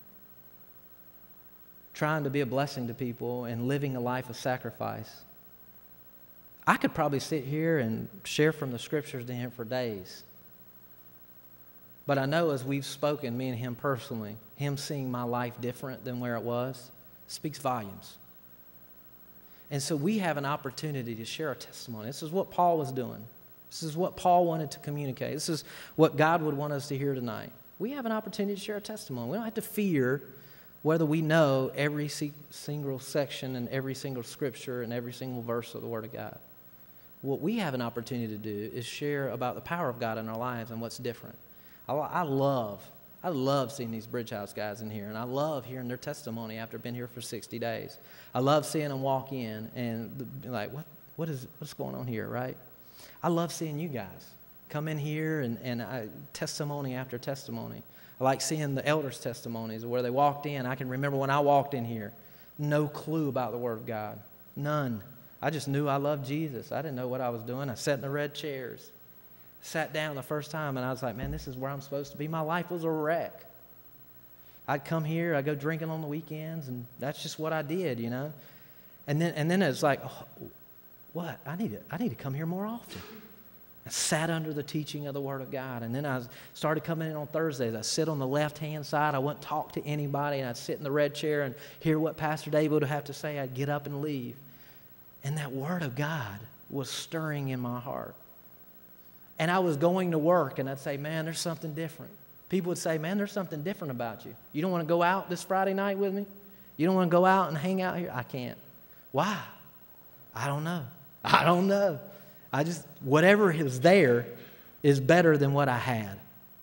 trying to be a blessing to people and living a life of sacrifice. I could probably sit here and share from the Scriptures to him for days. But I know as we've spoken, me and him personally, him seeing my life different than where it was, speaks volumes. And so we have an opportunity to share our testimony. This is what Paul was doing. This is what Paul wanted to communicate. This is what God would want us to hear tonight. We have an opportunity to share our testimony. We don't have to fear whether we know every single section and every single scripture and every single verse of the Word of God. What we have an opportunity to do is share about the power of God in our lives and what's different. I love seeing these Bridge House guys in here, and I love hearing their testimony after being here for 60 days. I love seeing them walk in and be like, what's going on here, right? I love seeing you guys come in here and testimony after testimony. I like seeing the elders' testimonies where they walked in. I can remember when I walked in here, no clue about the Word of God, none. I just knew I loved Jesus. I didn't know what I was doing. I sat in the red chairs. Sat down the first time, and I was like, man, this is where I'm supposed to be. My life was a wreck. I'd come here, I'd go drinking on the weekends, and that's just what I did, And then it's like, oh, what? I need to come here more often. I sat under the teaching of the Word of God, and then I started coming in on Thursdays. I sit on the left-hand side. I wouldn't talk to anybody, and I'd sit in the red chair and hear what Pastor David would have to say. I'd get up and leave. And that Word of God was stirring in my heart. And I was going to work, and I'd say, man, there's something different. People would say, man, there's something different about you. You don't want to go out this Friday night with me? You don't want to go out and hang out here? I can't. Why? I don't know. Whatever is there is better than what I had.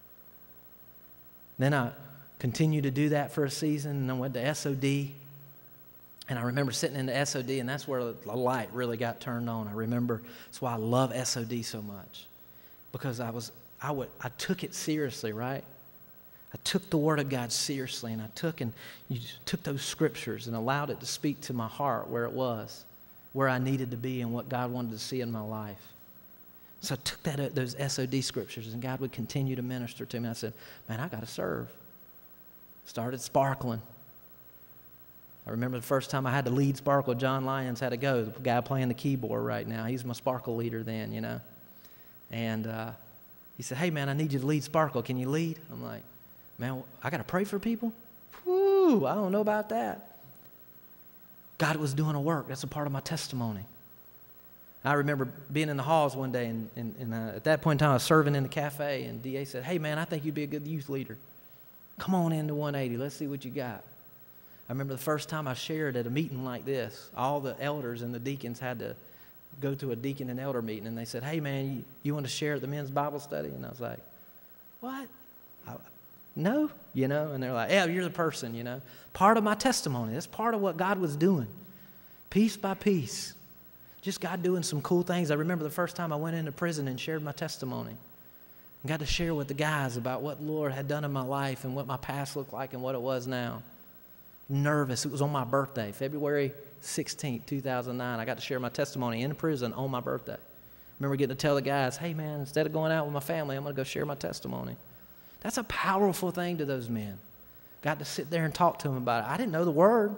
Then I continued to do that for a season, and I went to SOD. And I remember sitting in the SOD, and that's where the light really got turned on. I remember that's why I love SOD so much. Because I took it seriously, right? I took the Word of God seriously, and you took those scriptures and allowed it to speak to my heart where it was, where I needed to be and what God wanted to see in my life. So I took those SOD scriptures, and God would continue to minister to me. I said, man, I got to serve. Started sparkling. I remember the first time I had to lead Sparkle, John Lyons had to go, the guy playing the keyboard right now. He's my Sparkle leader then, And he said, hey, man, I need you to lead Sparkle. Can you lead? I'm like, man, I got to pray for people? Whew, I don't know about that. God was doing a work. That's a part of my testimony. I remember being in the halls one day, and at that point in time, I was serving in the cafe, and D.A. said, hey, man, I think you'd be a good youth leader. Come on into 180. Let's see what you got. I remember the first time I shared at a meeting like this, all the elders and the deacons had to go to a deacon and elder meeting, and they said, hey, man, you want to share at the men's Bible study? And I was like, what? No, and they're like, yeah, you're the person, Part of my testimony. That's part of what God was doing, piece by piece. Just God doing some cool things. I remember the first time I went into prison and shared my testimony and got to share with the guys about what the Lord had done in my life and what my past looked like and what it was now. Nervous. It was on my birthday, February 16th, 2009. I got to share my testimony in prison on my birthday. I remember getting to tell the guys, hey, man, instead of going out with my family, I'm going to go share my testimony. That's a powerful thing to those men. Got to sit there and talk to them about it. I didn't know the word,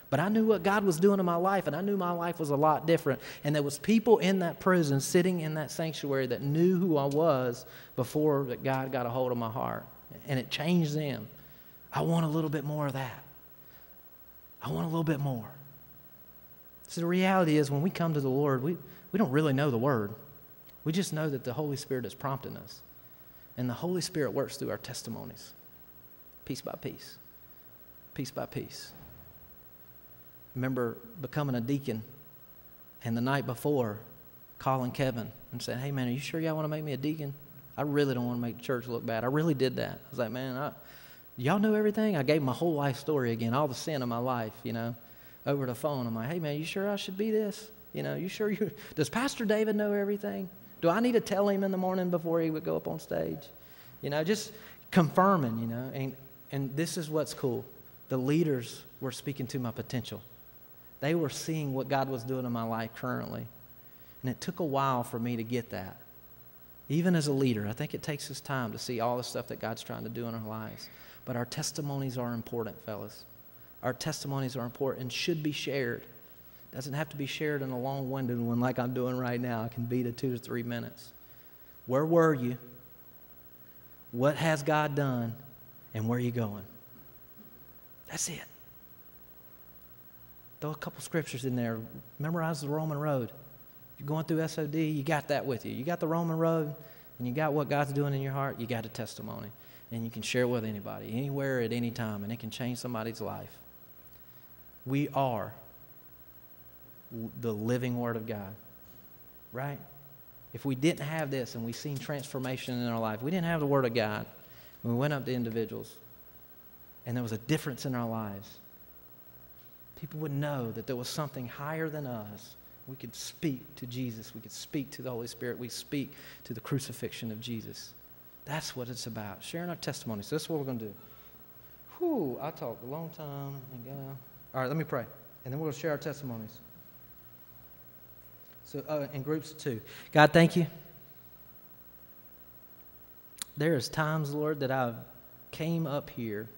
But I knew what God was doing in my life, and I knew my life was a lot different. And there was people in that prison sitting in that sanctuary that knew who I was before that God got a hold of my heart. And it changed them. I want a little bit more of that. I want a little bit more. So the reality is when we come to the Lord, we don't really know the Word. We just know that the Holy Spirit is prompting us. And the Holy Spirit works through our testimonies, piece by piece, piece by piece. Remember becoming a deacon and the night before calling Kevin and saying, hey, man, are you sure y'all want to make me a deacon? I really don't want to make the church look bad. I really did that. I was like, man, y'all know everything? I gave my whole life story again, all the sin of my life, over the phone. I'm like, hey, man, you sure I should be this? You sure does Pastor David know everything? Do I need to tell him in the morning before he would go up on stage? Just confirming, and this is what's cool. The leaders were speaking to my potential. They were seeing what God was doing in my life currently. And it took a while for me to get that. Even as a leader, I think it takes us time to see all the stuff that God's trying to do in our lives. But our testimonies are important, fellas. Our testimonies are important and should be shared. It doesn't have to be shared in a long-winded one like I'm doing right now. It can be to 2 to 3 minutes. Where were you? What has God done? And where are you going? That's it. Throw a couple scriptures in there. Memorize the Roman road. If you're going through SOD, you got that with you. You got the Roman road, and you got what God's doing in your heart, you got a testimony. And you can share it with anybody, anywhere, at any time, and it can change somebody's life. We are the living Word of God, right? If we didn't have this and we've seen transformation in our life, we didn't have the Word of God, and we went up to individuals, and there was a difference in our lives, people would know that there was something higher than us. We could speak to Jesus. We could speak to the Holy Spirit. We speak to the crucifixion of Jesus. That's what it's about, sharing our testimonies. So that's what we're going to do. Whew, I talked a long time. All right, let me pray, and then we'll share our testimonies. So in groups of 2. God, thank you. There is times, Lord, that I came up here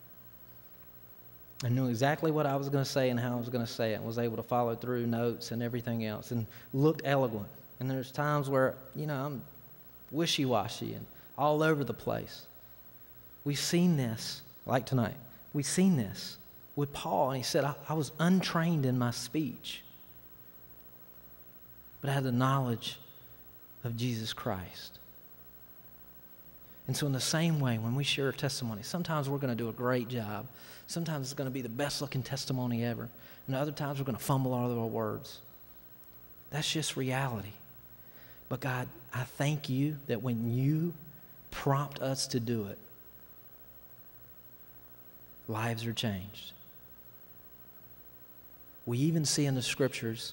I knew exactly what I was going to say and how I was going to say it, and was able to follow through notes and everything else, and looked eloquent. And there's times where, I'm wishy-washy and all over the place. We've seen this, like tonight. We've seen this with Paul, and he said, I was untrained in my speech, but I had the knowledge of Jesus Christ. And so in the same way, when we share a testimony, sometimes we're going to do a great job. Sometimes it's going to be the best-looking testimony ever. And other times we're going to fumble all of our words. That's just reality. But God, I thank you that when you prompt us to do it, lives are changed. We even see in the Scriptures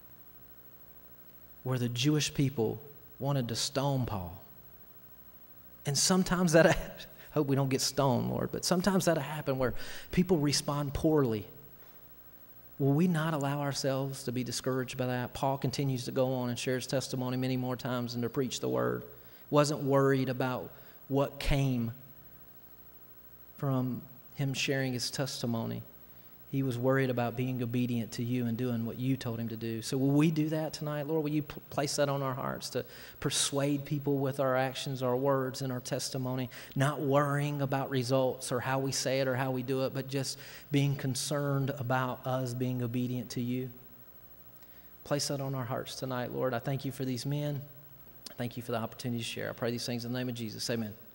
where the Jewish people wanted to stone Paul. And sometimes that, hope we don't get stoned, Lord, but sometimes that'll happen where people respond poorly. Will we not allow ourselves to be discouraged by that? Paul continues to go on and share his testimony many more times and to preach the word. Wasn't worried about what came from him sharing his testimony. He was worried about being obedient to you and doing what you told him to do. So will we do that tonight, Lord? Will you place that on our hearts to persuade people with our actions, our words, and our testimony, not worrying about results or how we say it or how we do it, but just being concerned about us being obedient to you? Place that on our hearts tonight, Lord. I thank you for these men. I thank you for the opportunity to share. I pray these things in the name of Jesus. Amen.